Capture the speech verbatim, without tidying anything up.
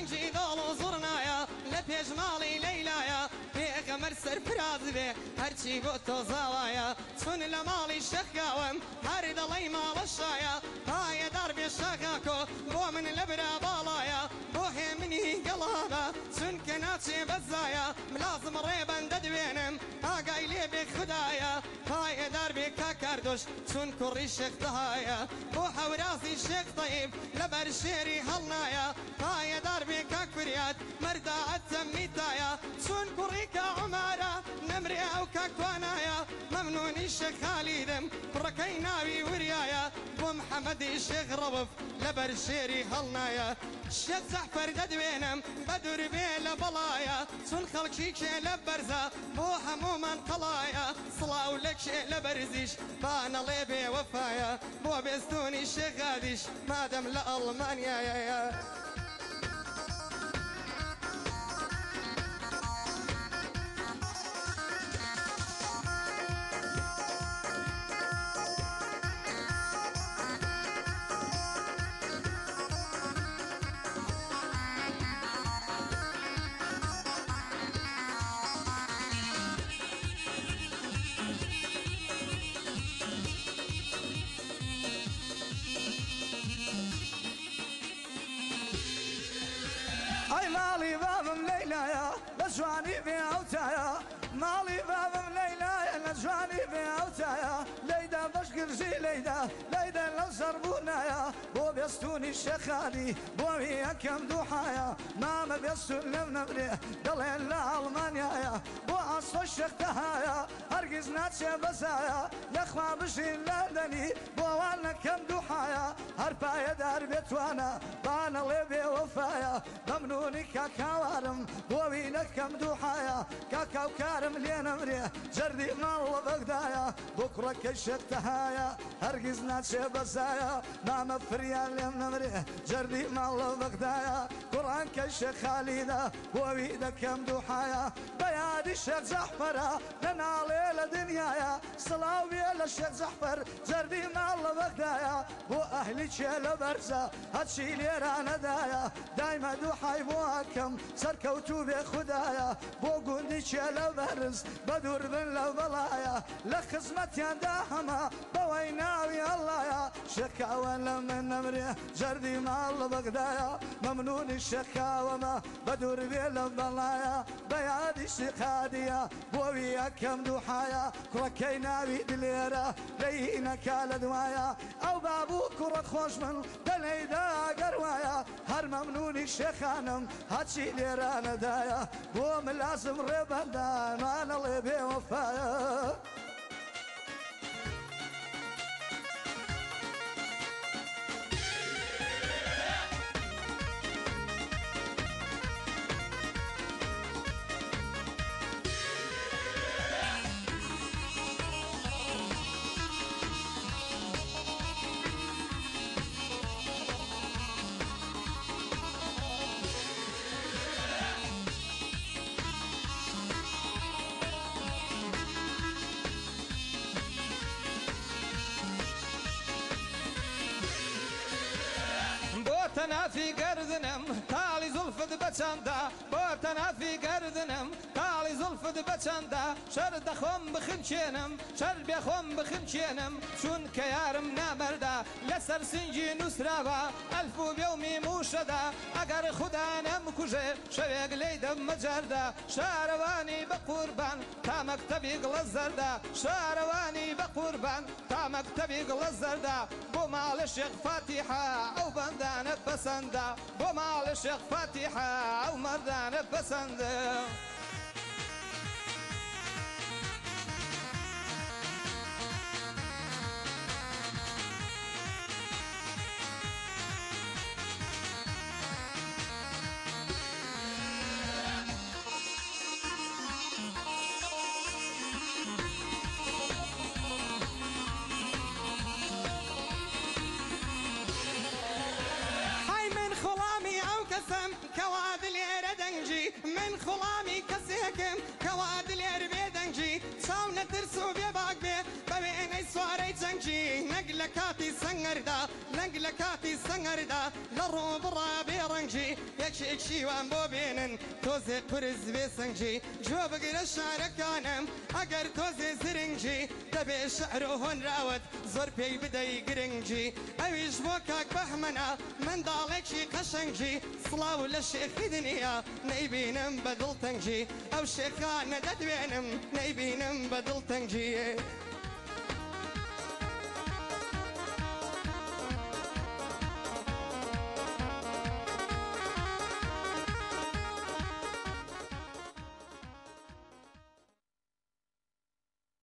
دنجي دول زرنايا لبيج مالي ليلايا بيغمر سرفراز بي هرشي بوتو زوايا تون لمالي شخاوم هارد الله مال الشايا هاي دربي شخاكو بو من لبرا بالايا بوهي مني قلابا تون كناتي بزايا ملازم ريبا ددوينم هاقاي لي بخدايا هاي دربي كاكردوش تون كوري شيخ دهايا بو حوراسي شيخ طيب لبر شيري هلنايا هاي دربي كاكوريات مردا التميتايا تون كوريكا عمارة نمري او كاكوانايا ممنوني الشيخ خالدم بركيناوي وريايا بو محمد الشيخ ربف لبر شيري هلنايا الشيخ زحفر ددوينم بدر بيلا بلايا تون خلق شيك لبرزا بو هموما قلايا صلاو لك شي لبرزيش بانا ليبي وفايا بو بيستوني الشيخ غاديش مادم لألمانيا يا يا مالي بابم ليلايا لجواني بأوتايا مالي بابم ليلايا لجواني بأوتايا ليدا بشكر جي ليدا ليدا لو سربونايا بو بيستوني الشخالي بو هي كم دوحايا ماما بيستون نبري دلين لألمانيا بو أصف الشيخ تهايا هرقز ناتشي بزايا يخوى بشي لندني بو وانا كم دوحايا هربايا دار بيتوانا بانا ليبي وفايا ممنوني كاكاوارم بوينك كم دوحايا كاكاو كارم لينا مريه جردي مال بغدايا بكرة كشك تهايا هرقز ناتشي بزايا ماما فريال لينا مريه جردي مال بغدايا قرآن كشك خالدا بوينك كم دوحايا بيادي الشيخ زحفر لنا ليلة دنيايا صلاو بيلا الشيخ زحفر جردي مال بغدايا بو أهلي تشيل برزا هاتشي ليرانا دايا دايما دوحاي بوهكم سركوتو بخدايا بو قندي تشيل برز بدور بن لو بلايا لخزمتي داهما بويناوي الله يا شكاوى لمن نمري جردي مال بغدايا ممنون الشكاوى ما بدور بن بلايا بيادي الشقادية بويا كم دوحايا كركيناوي دليرة لينا كالدوايا او بابو كرة خوش من دليدا قروايا هر ممنوني الشيخانم هاتشي ليرانا دايا بو ملازم ريبانا ما نلي بوفايا بوتنا في قردنم تالي زلفد بچندا بوتنا في قردنم تالي زلفد بچندا شرد خم بخمچينم شرد بخم بخمچينم چون كيارم نامردا لسر سنجي نسرابا الف بيومي موشدا اگر خدا نمكوجه شويق ليدم مجردا شارواني بقربان تا مكتبي غلزردا شارواني بقربان تا مكتبي غلزردا بو مال الشيخ فاتحة او بندان بسندا بو مال الشيخ فاتحة او مردان بسندا كواد الير دنجي من خلامي كسيكم كواد الير بيدنجي صاونة ترسو بيباق بي ببيني سوار واري جنجي نقل كاتي سنگردا نقل كاتي سنگردا لرو برا بيرنجي يكشي يكشي وان بوبينن توزي قرز بيسنجي جو بقر الشعر كانم اگر توزي زرنجي تبي شعره هون راود زور بي بدي قرنجي اويش بوكاك بحمنا من دالك شي قشنجي صلاو للشيخ دنيا نيبينم بدل تنجي او شيخان دد بينم نيبينم بدل تنجي